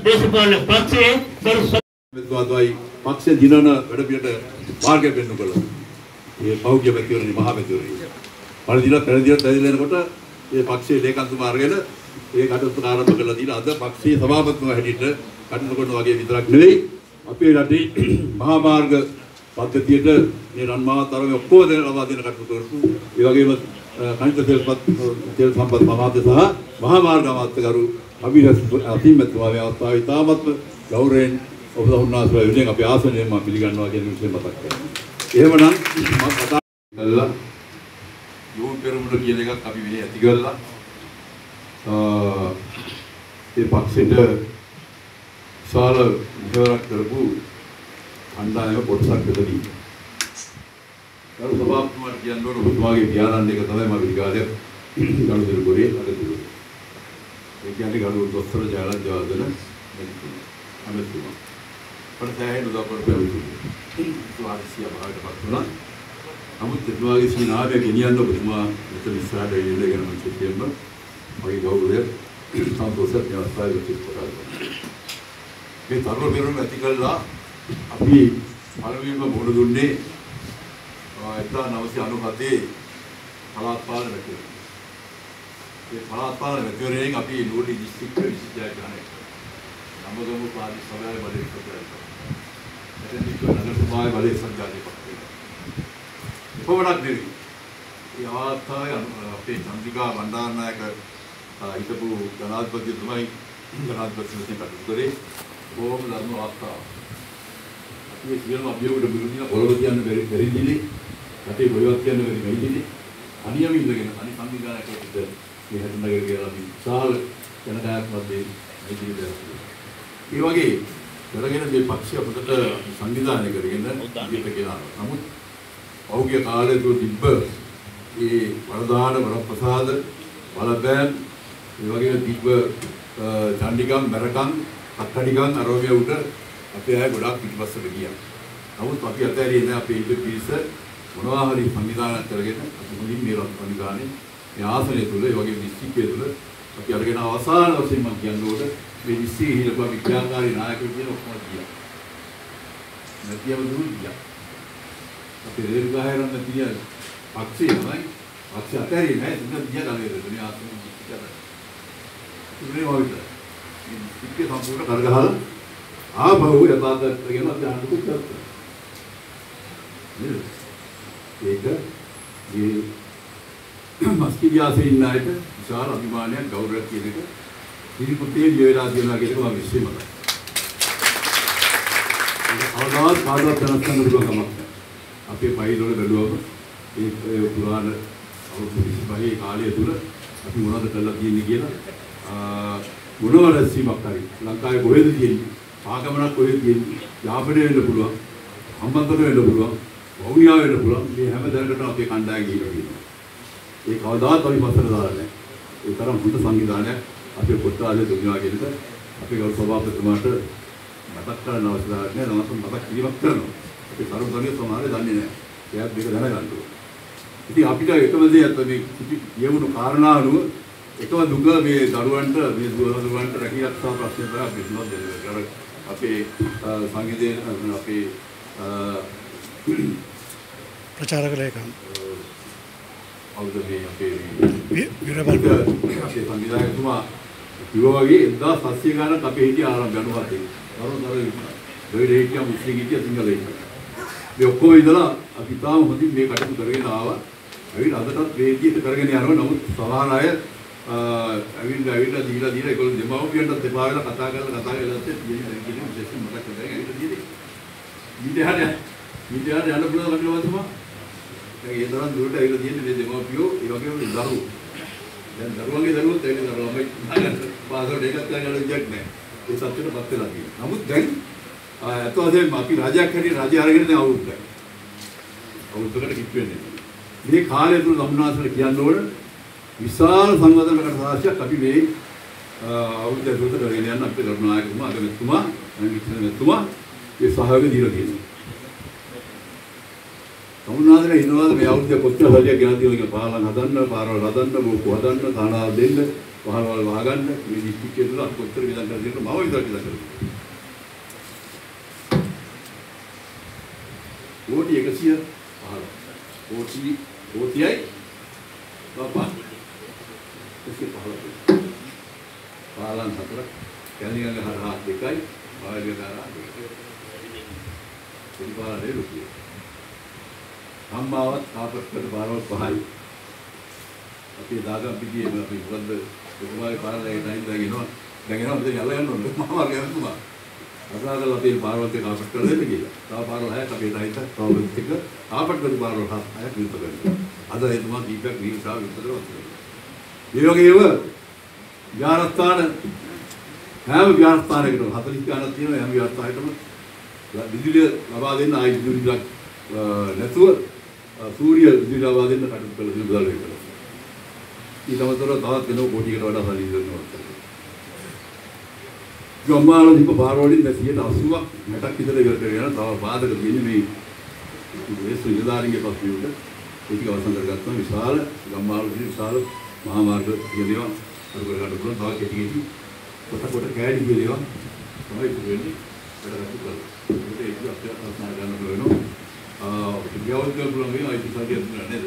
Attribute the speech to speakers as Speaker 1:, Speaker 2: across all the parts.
Speaker 1: දේශපාලන පක්ෂයේ
Speaker 2: මෙතුමායි පක්ෂ දිනන වැඩ පිළිවෙලට මාර්ගය පෙන්වු කළා. මේ පෞද්ගලික මැතිවරණේ මහා මැතිවරණේ. පරිදිලා පෙරදිලා පැදිලෙනකොට මේ පක්ෂයේ ලේකම්තුමා අරගෙන ඒ කටයුතු ආරම්භ කළා දීලා අද පක්ෂයේ සභාපතිතුමා හැටියට කටයුතු කරන වගේ විතරක් නෙවෙයි අපේ රටේ මහා මාර්ග පද්ධතියට මේ රන්මාතරම ඔක්කොම ලබා දෙන කටයුතු කරපු ඒ වගේම කනිත තෙල් සම්පත් අමාත්‍ය සහ මහා මාර්ග අමාත්‍යකරු අතිමැතිතුමා මේ අවස්ථාවේ තාමත්ම ගෞරවයෙන් ඔබ උන්වහන්සේලා විදිහෙන් අපි ආසනයෙන් මම පිළිගන්නවා කියන විදිහ මතක් කරනවා. එහෙමනම් මම කතා කළා යෝන් පෙරමුණ කියන එකක් අපි මෙහි ඇති කළා. ඒ පක්ෂෙට විශාල විවරක් කරපු අණ්ඩායම කොටසක් විතරයි. ගරු සභාපතිතුමාට කියන්න ඕන ඔබතුමාගේ ධ්‍යානන්න එක තමයි මම විකාරය ගනුදෙනු කරේ අදතුරු. ඒ කියන්නේ ගරු දොස්තර ජයලත් ජයවර්ධන අමතුමා. පරිසරයේ උදව්වට ලැබුණා. සුවාසිය භාගයටපත් වුණා. නමුත් එතුමාගේ සීනාවේ ගෙනියන්න ඔබතුමා මෙතන ඉස්සරහට එන්නගෙන මම කියනවා. මගේ ගෞරවය සම්පූර්ණ අවස්ථාවේ තිබුණා. මේ තරුණ පෙරමුණ ඇති කළා අපි පළමුවෙන්ම මොන දුන්නේ 1997 පළාත් පාලන මැතිවරණ. ඒ පළාත් පාලන මැතිවරණයෙන් අපි නෝඩි දිස්ත්‍රික්ක විශ්වවිද්‍යාලය ගානේ නමගමු පාලි සභාවේ බලය කරලා. එතෙන්දී නගර සභාවේ බලය සංජානනය කරා. කොහොමද නෙවෙයි. ඒ අවස්ථාවේ අපේ චන්ද්‍රිකා බණ්ඩාරනායක හිටපු ජනාධිපතිතුමයි ජනාධිපතිතුමා කටයුතු කරේ බොහොම ධර්ම අවස්ථාවක්. අපි සියලුම අභියෝගවලට විරුද්ධව පොළොව තියන්න බැරි දිලි රටේ ගොයවත් කියන්න බැරි වෙයිදිලි අනියම ඉඳගෙන අනි සංවිධානයකට මේ හැදුනගර කියලා අපි විශාල ජනතාවක් මැදේ මේ දිලි ඒ වගේ කරගෙන මේ පක්ෂය අපිට සංවිධානය කරගෙන ඉදිරියට ගෙනාවා. නමුත් පෞද්ගලික කාලයේ තිබ්බ ඒ වරදාන වරප්‍රසාද බලපෑම් ඒ වගේ තිබ්බ චණ්ඩිකම් මරකම් අත්කඩිකම් ආරෝපය උඩ අපේ අය ගොඩක් පිටිපස්සට ගියා. නමුත් අපි අතහැරියේ නැහැ අපේ ඉන්න පිරිස මොනවා හරි සංවිධානයක් කරගෙන අපි මුලින් මේ රට සංවිධානයේ මේ ආසනය තුල ඒ වගේ දිස්ත්‍රික්කය තුල අපි අරගෙන අවසාන වශයෙන් මම කියන්නේ මේ දිස්ත්‍රික්කයේ හිටපු විද්‍යාකාරී නායකයෝ කියන ඔක්කොම ගියා. නැතිවම දුරු ගියා. අපි රේරුගහරන්න තියෙන පක්ෂේ තමයි පක්ෂ අතහැරියේ නැහැ දුන්න ගියා ගානේ දුන්නේ ආසනෙ ගියා. ඉන්නේ වවිත. මේ දිස්ත්‍රික්කේ සම්පූර්ණ කරගහලා ආපහු යථාර්ථයට ගෙන දාන්න පුතත්. ඒක මේ මස්කිරියාසේ ඉන්න අයට විශාල අභිමානයක් ගෞරවයක් කියන එක පිළිපොතේ ලියලා තියෙනවා කියන එක මම විශ්සීමයි. අවදාත් කාදවත් දැනගන්න පුළුවන්කමක්. අපේ පයිල් වල බැලුවම ඒ පුරාණ අවුරුදු 25 කාලය තුල අපි මොනවද කරලා තියෙන්නේ කියලා මොනවද සීමක් හරි ලංකාවේ කොහෙද තියෙන්නේ ආගමනක් කොහෙද තියෙන්නේ යාපනය වෙන්න පුළුවන් අම්බන්තොට වෙන්න පුළුවන් වවුනියා වෙන්න පුළුවන් මේ හැම දැනකටම අපේ කණ්ඩායම ගිහිල්ලා තියෙනවා. ඒ කවදාවත් අපි පස්සට දාලා නැහැ. ඒ තරම් හොඳ සංවිධානයක් අපේ පොත්තාලේ දුන්නා කියන එක අපේ ගෞරව සභාපතිතුමාට මතක් කරන්න අවශ්‍යතාවයක් නැහැ. නමුත් මතක් කිරීමක් කරනවා. අපේ තරුණයෝ සමහරව දන්නේ නැහැ. ඒත් මේක දැනගන්න ඕනේ. ඉතින් අපිට එකම දේ මේ කියවුණු කාරණා අනුව එකම දුක මේ දරුවන්ට මේ දුවදරුවන්ට රැකියාත්සා ප්‍රශ්න කරා බිස්නස් දෙනවා. අපේ සංගීතයේ අපේ
Speaker 3: ප්‍රචාරක ලේකම්
Speaker 2: අවුරුදු අපේ සංගීතයතුමා කිව්වා වගේ 1700 ගණන් අපේ හිටිය ආරම්භ යනවා තියෙනවා. දෙවිදේ හිටිය මුස්ලිම් හිටිය සිංහල හිටිය. මේ ඔක්කොම ඉඳලා අපි තාම හොඳින් මේ කටයුතු කරගෙන ආවා. ඇවිත් අදටත් වේදිකේට කරගෙන යනවා. නමුත් සමහර අය ඇවිල්ලා දීලා ඒගොල්ලෝ දෙමව්පියන්ටත් එපා වෙලා කතා කරලා තියෙන විශේෂ මතක් කරගෙන ඇවිල්ලා දීලා විද්‍යාලය යන්න පුළුවන් කටයුතු තමයි. ඒ තරම් දුරට ඇවිල්ලා තියෙන මේ දෙමව්පියෝ ඒ වගේම දරුවෝ. දැන් දරුවන්ගේ දරුවෝත් ඇවිල්ලා ළමයි පාසලට එකක් ගන්න විදියක් නැහැ. ඒ සත්‍යෙටපත් වෙලා තියෙනවා. නමුත් දැන් අතවසෙන් අපි රාජ්‍යයක් හැටියට රාජ්‍ය අරගෙන දැන් අවුරුද්දයි. අවුරුද්දකට කිප් වෙන්නේ. මේ කාලය තුල සම්මානසල කියන්න ඕන විශාල සංවර්ධන රාශියක් අපි මේ අවුරුද්ද තුනකට කරගෙන යන අපේ කරුණානායකතුමා අගමැතිතුමා අනිත්‍යමැතිතුමා මේ සහයෝගය දීලා තියෙනවා. සමුනාදේ ඉන්නවාද මේ අවුරුද්ද කොච්චර හරියක් ගෙනත් තියෙනවා පාලන හදන්න පාරවල් හදන්න බෝකු හදන්න තානාව දෙන්න වහල් වහගන්න මේ දිස්ත්‍රික්කයේ තුල අපි කොච්චර වියදම් කරලා තියෙනවද මම විතරක් වියදම් කරලා. කෝටි 115. කෝටියයි බපා. ඒක 15. පාලන් 4ක් කැලියන් හරහා 2යි බාහිර කරා 2යි. පරිපාලනයේ රුපියල්. අම්මාවත් ආපස්සට බාරවල් 5යි. අපි දාගම් පිටියේ අපි මොකද්ද ඔකමාගේ පාරලේ නැයින් දාගෙනවා. දැන් එනවා මෙතන යල්ලා යන්න ඕනේ. මම වර්ගයක් තුමා. අසාදල අපේ පාරවල් දෙක ආපස්සට කරලා දෙන්න කියලා. තව පාරවල් 6ක් අපේ නැයින්ට තව එක ආපස්සට කරපු පාරවල් 6ක් විතර කරනවා. අද එතුමා දීපක් වීසා විතර වතුන. මේ වගේම විහාරස්ථාන හැම විහාරස්ථානයකටම 40 ගණන් තියෙනවා හැම විහාරස්ථානයකටම විදුලිය ලබා දෙන්න ආයි විදුලියක් නැතුව සූර්ය විදුලිය ලබා දෙන්න කටයුතු කළ මුදල් වෙනවා. ඊට අමතරව තවත් වෙන කෝටියකට වඩා සල්ලි දෙනවා. ගම්මාන දීප පාරවලින් 80ක් 60ක් විතර ඉවර කරගෙන තව බාධක තියෙන්නේ මේ සුවිදාරින්ගේ පස්සේ උඩ ඒක අවසන් කරගත්තා විශාල ගම්මාන විශාල මහා මාර්ග කියනවා අර කරගන්න පුළුවන් තව කෙටි කෙටි කොට කෑලි කියනවා තමයි වෙන්නේ වැඩ කරලා. ඒක අපිට අත්නා ගන්න වෙනවා. විද්‍යාවල් පුළුවන් වෙනවා ඒක සාධිය නේද?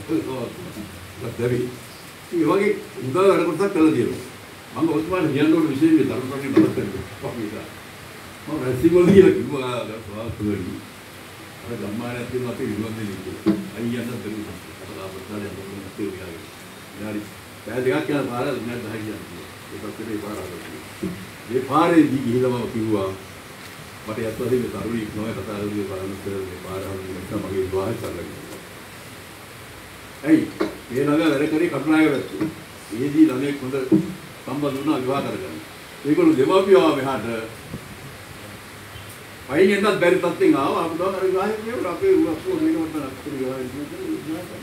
Speaker 2: ඒක ඒ වගේ උදා වැඩ කොටසක් කළා දිනවා. මම ඔස්මාන් කියන්න ඕන විශේෂ මේ ධර්මපරණි මතක් කරගන්නවා. කොහොමද? මම රැසිවල කියලා කිව්වා ගාස්වාතුලි. අර ගම්මානයක් තියෙනවා අපි විරුද්ධ දෙන්නේ. අයියන්න දරුවා. අපලා අපතලේ මොකක්ද කියන්නේ. ඊළඟ බෑ දෙකක් යන පාර නෑ 10 කියන්නේ. ඒකත් මේ පාර ආවා. මේ පාරේදී ගිහිල්ලා මම කිව්වා මට යත්වාදී මේ තරුණියක් නෝය කතා කරන්නේ බලන්නත් මේ පාර ආවම මගේ විවාහය කරලා. ඇයි මේ ළඟ වැඩ කරේ කටුනායක වැත්තේ. ඒදී ළමෙක් හොඳ සම්බන්ධ වුණා විවාහ කරගන්න. ඒගොල්ලෝ දෙමාපියෝ මෙහාට අයින් එන්නත් බැරි තත්ත්වෙන් ආවා. අපිට අර විවාහය කියවල අපේ අපෝ මේකට අක්ෂර විවාහය කරනවා.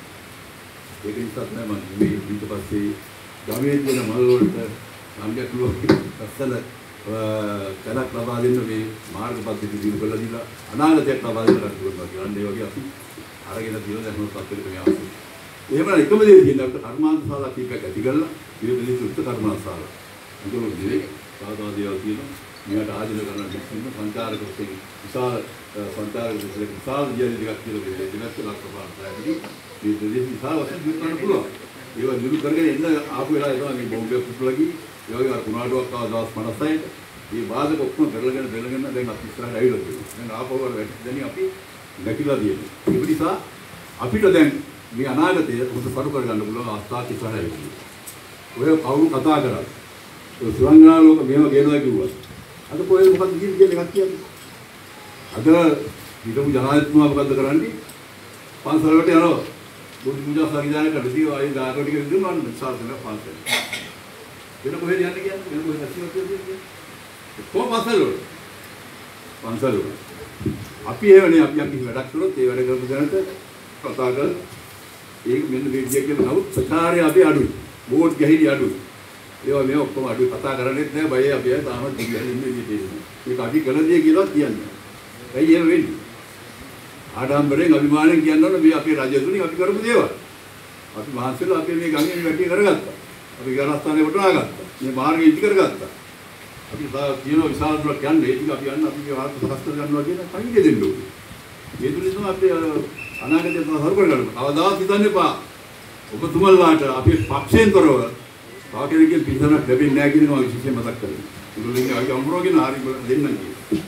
Speaker 2: ඒක නිසා තමයි මම මේ ඊට පස්සේ ගමේ තියෙන මල් වලට සංගතුලෝ අස්සල කලක් ලබා දෙන්න මේ මාර්ග පද්ධති දිනු කරලා දීලා අනාගතයක් ලබා දෙන්න කටයුතු කරනවා. ඒ වගේ අපි අරගෙන දින දැන් මොකක්ද මේ අවශ්‍යයි. එහෙම එකම දේ තියෙනවා අපිට කර්මාන්ත ශාලා කීපයක් ඇති කරලා විවිධ සුත්ත කර්මාන්ත ශාලා. ඒකවල දිවේ සාදා දේවල් තියෙනවා. මෙයාට ආධින කරන දෙකින් සංචාරක වශයෙන් විශාල සංචාරක වශයෙන් විශාල දියලි දෙකක් කියලා දෙකක් ලක්ෂ පාරයි. මේ දෙවි විශාල වශයෙන් දිනු කරන්න පුළුවන්. ඒවා දිනු කරගෙන එන්න ආපු වෙලාව එනවා මේ බෝම්බේ පුපුලගී ඒ වගේ අර කුණාඩුවක් ආව දවස් 56ට මේ බාධක ඔක්කොම පෙරලගෙන දැන් අපි ඉස්සරහට ඇවිල්ලා තියෙනවා. දැන් ආපහු වල වැටෙන්නේ අපි නැතිලා තියෙනවා. ඒ නිසා අපිට දැන් මේ අනාගතය හොඳ පරු කරගන්න පුළුවන් අවස්ථාවක් ඉස්සරහට ඇවිල්ලා. ඔය කවුරු කතා කරා. ඔය සුරංගනා ලෝක මේව ගේනවා කිව්වා. අද කොහෙද මොකක්ද කියන්නේ එකක් කියන්නේ. අද හිටපු ජනාධිපතිතුමා මොකද්ද කරන්නේ? පන්සල් වලට යනවා. බුදු පූජා සංවිධානය කරදී ආයේ දායක ටික දුන්නා නම් සාර්ථක පන්සල්. වෙන කොහෙද යන්නේ කියන්නේ? වෙන කොහෙද ඇසියක් කියන්නේ? කොහොම පන්සල් වල? පන්සල් වල. අපි ඒවනේ අපි වැඩක් කරොත් ඒ වැඩ කරපු දැනට කතා කරලා ඒක මෙන්න මේ විදිය කියලා නමුත් ප්‍රචාරය අපි අඩුයි. බෝඩ් ගැහිලි අඩුයි. ඒවා මේ ඔක්කොම අඩුයි කතා කරන්නේත් නෑ බය අපි තාමත් දිගින් ඉන්නේ විදියට. මේක අපි කළ දේ කියලා කියන්නේ. ඇයි එහෙම වෙන්නේ? ආඩම්බරෙන් අභිමාණයෙන් කියනවනේ මේ අපේ රජතුණි අපි කරපු දේවල්. අපි මහන්සියලා අපි මේ ගංගේ වැඩි කරගත්තා. අපි ගානස්ථානේ වටනාගත්තා. මේ මාර්ගය ඉදි කරගත්තා. අපි කියන විශාල දුරක් යන්නේ ඒක අපි යන්න අපි වාර්ත සකස් කර ගන්නවා කියන කයිද දෙන්න ඕනේ. මේ තුලින් තමයි අපි අනාගතය තව හරු කරගන්න. කවදාවත් හිතන්න එපා. ඔබතුමන්ලාට අපි පක්ෂයෙන් කරව තව කෙනෙක්ගේ පිළිසරණක් ලැබෙන්නේ නැහැ කියන එක මම විශේෂයෙන් මතක් කරගන්නවා. ඒගොල්ලෝගේ අපි අමුරෝගෙන හරි දෙන්නම් කියලා.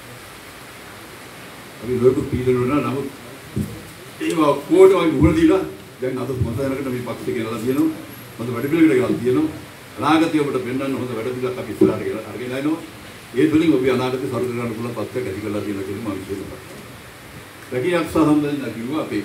Speaker 2: අපි ලෝක පීඩන වල නමුත් ඒවා කෝඩ් වගේ උගල දීලා දැන් අද මොකදනකට මේ පක්ෂේ ගෙනලා තියෙනවා. හොඳ වැඩ පිළිවෙලකට ගෙනලා තියෙනවා. අනාගතය ඔබට පෙන්වන්න හොඳ වැඩ පිළිවෙලක් අපි ඉස්සරහට ගෙනලා අරගෙන යනවා. ඒ තුලින් ඔබ අනාගතේ සරු කරගන්න පුළුවන් පක්ෂයක් ඇති කරලා තියෙනවා කියන මම විශ්වාස කරනවා. රැකියාවක් සම්බන්ධයෙන් කිව්වා අපේ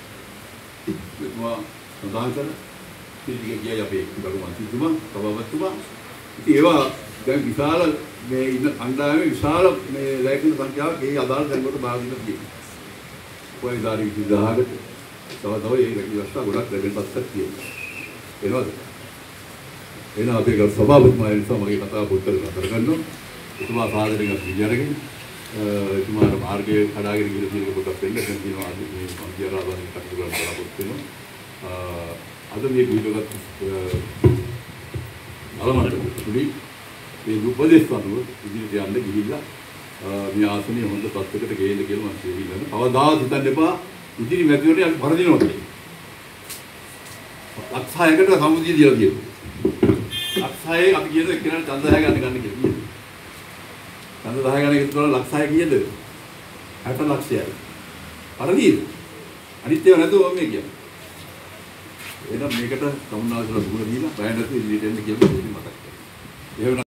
Speaker 2: සඳහන් කරන පිළිගිය ගියයි අපේ ගරු මන්ත්‍රීතුමා සභාපතිතුමා. ඉතින් ඒවා දැන් විශාල මේ ඉන්න අන්දාමේ විශාල මේ ලැබෙන සංඛ්‍යාවක් ඒ අදාළ දැන්කට බාර දීලා තියෙනවා. කොයි දාරි 20000කට තව ඒ රැකියාවක් ගොඩක් ලැබෙන පස්සක් තියෙනවා. එනවාද? එන අපේ ගරු සභාපතිතුමා නිසා මගේ කතාව පොත් කරගන්නවා. එතුමා සාදරයෙන් අපි ඉජරගෙන එතුමාට මාර්ගය හදාගෙන ගිහින් තියෙන කොටස් දෙන්න දැන් තියෙනවා අද මේ මන්දියාරාධනෙ කටයුතු කරන්න බලාපොරොත්තු වෙනවා. අද මේ බුද්ධගත අලමට්ටමේ මේ උපදේශ අනුව ඉදිරියට යන්න ගිහිල්ලා මේ ආසනිය හොඳ තත්ත්වයකට ගේන්න කියලා මම කියනවා. කවදාවත් හිතන්න එපා ඉදිරි මැතිවරණයට වරදිනවා කියලා. ලක්ෂයකට සමුදිය දීලා කියනවා. ලක්ෂයේ අපි කියන එක්කෙනාට ඡන්ද 10 ගන්න කියලා. ඡන්ද 10 ගන්න එකතු කරලා ලක්ෂය කීයද? 60 ලක්ෂයයි. වරදිද? අනිත් ඒවා නැතුව මේ කියන්නේ. එහෙනම් මේකට කමුනාසලා දුර දීලා බය නැතුව ඉදිරියට එන්න කියලා මතක් කරගන්න. එහෙම